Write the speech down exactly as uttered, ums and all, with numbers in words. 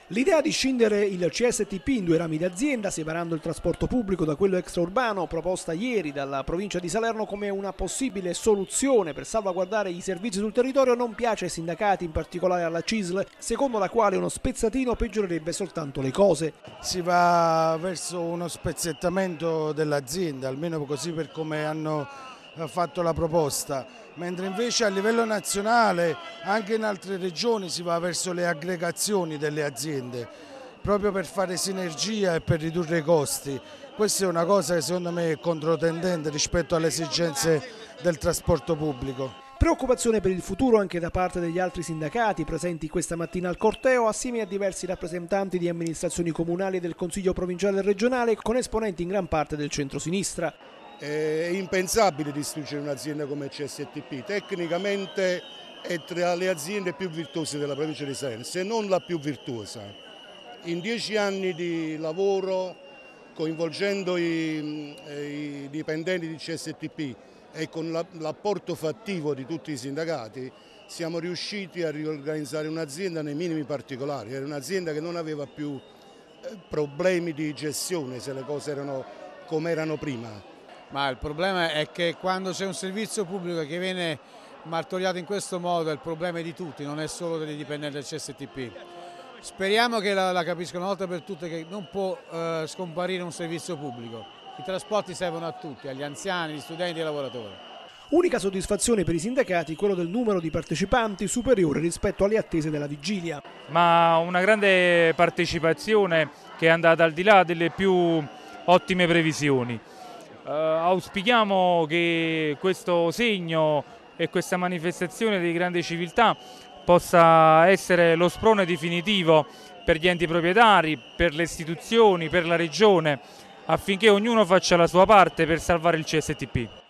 L'idea di scindere il C S T P in due rami d'azienda, separando il trasporto pubblico da quello extraurbano, proposta ieri dalla provincia di Salerno come una possibile soluzione per salvaguardare i servizi sul territorio, non piace ai sindacati, in particolare alla C I S L, secondo la quale uno spezzatino peggiorerebbe soltanto le cose. Si va verso uno spezzettamento dell'azienda, almeno così per come hanno fatto la proposta, mentre invece a livello nazionale, anche in altre regioni, si va verso le aggregazioni delle aziende, proprio per fare sinergia e per ridurre i costi. Questa è una cosa che secondo me è controtendente rispetto alle esigenze del trasporto pubblico. Preoccupazione per il futuro anche da parte degli altri sindacati presenti questa mattina al corteo, assieme a diversi rappresentanti di amministrazioni comunali e del Consiglio provinciale e regionale, con esponenti in gran parte del centro-sinistra. È impensabile distruggere un'azienda come il C S T P, tecnicamente è tra le aziende più virtuose della provincia di Salerno, se non la più virtuosa. In dieci anni di lavoro, coinvolgendo i, i dipendenti di C S T P e con l'apporto fattivo di tutti i sindacati, siamo riusciti a riorganizzare un'azienda nei minimi particolari. Era un'azienda che non aveva più problemi di gestione se le cose erano come erano prima. Ma il problema è che quando c'è un servizio pubblico che viene martoriato in questo modo, il problema è di tutti, non è solo dei dipendenti del C S T P. Speriamo che la, la capiscano una volta per tutte che non può eh, scomparire un servizio pubblico. I trasporti servono a tutti, agli anziani, agli studenti e ai lavoratori. Unica soddisfazione per i sindacati quello del numero di partecipanti superiore rispetto alle attese della vigilia. Ma una grande partecipazione che è andata al di là delle più ottime previsioni. Uh, auspichiamo che questo segno e questa manifestazione di grande civiltà possa essere lo sprone definitivo per gli enti proprietari, per le istituzioni, per la regione, affinché ognuno faccia la sua parte per salvare il C S T P.